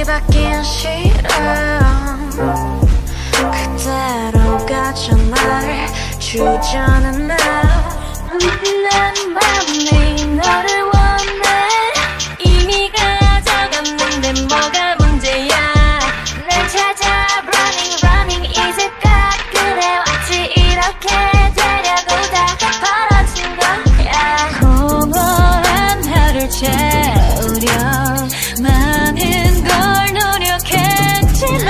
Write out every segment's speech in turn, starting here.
바뀌긴 싫어. 그대로 가져 날 주저는 나. 난 맘이 너를 원해. 이미 가져갔는데 뭐가 문제야. 날 찾아 running running 이제 딱 그래 왔지. 이렇게 되려고 다 벌어진 거야. 공허한 하루를 채우려 많은 걸 노력했지만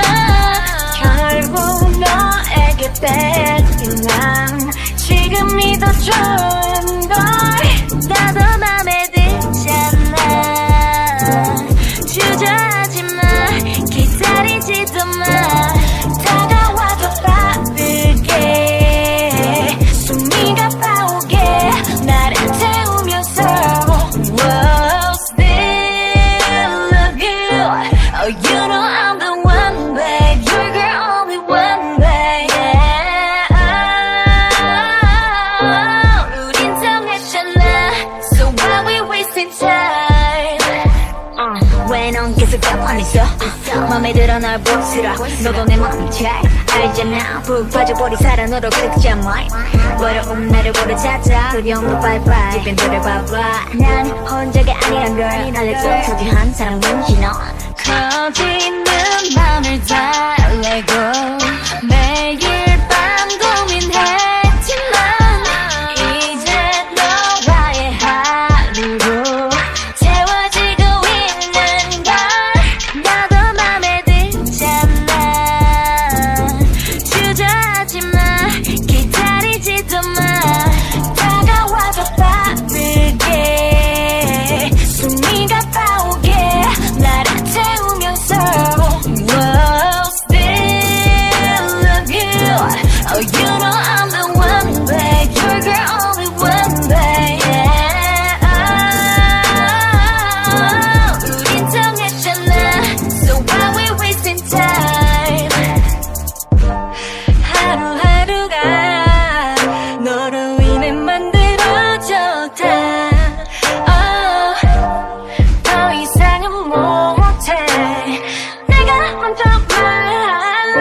결국 너에게 뺏긴 난 지금이 더 좋은 걸. 나도 맘에 들잖아. 주저하지 마. 기다리지도 마. 다가와도 빠르게 숨이 가빠오게 나를 태우면서 Whoa, still love you. Oh, you know I'm the one, babe. You're girl, only one, babe. 우린 정했잖아. So why we wasting time? 왜 넌 계속 가만히 있어? 맘에 들어 날 보시라. 너도 내 맘을 잘 알잖아. 푹 빠져버린 사랑으로 긁자 마이. 외로운 나를 보러 찾아. 두려운 거 바이바이. 집엔 돌아봐봐. 난 혼자가 아니란 걸 알려줘. 소중한 사람인지 너. 커지는 맘을 달래고 매일 밤 고민했지만 이제 너와의 하루로 채워지고 있는 걸. 나도 맘에 들잖아. 주저하지 마. 기다리지도 마. 다가와도 빠르게 숨이 가빠오게 나를 태우면서 Whoa, still love you. Oh, you know I'm the one, babe. You're girl, only one, babe. 우린 정했잖아. So why we wasting time? 하루하루가 너로 인해 만들어졌다. 더 이상은 못해. 내가 먼저 말할래.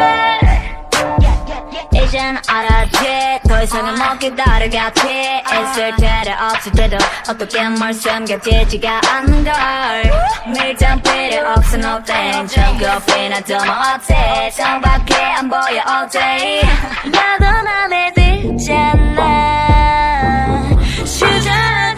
이젠 알았지. 더 이상은 못 기다리겠지. 있을 때를 없을 때도 어떻게 뭘 숨겨지지가 않는 걸. 밀당 필요 없어 no thing. 저거비나 더 뭐 어때. 정밖에 안 보여 all day. 나도 맘에 들잖아. 주저하지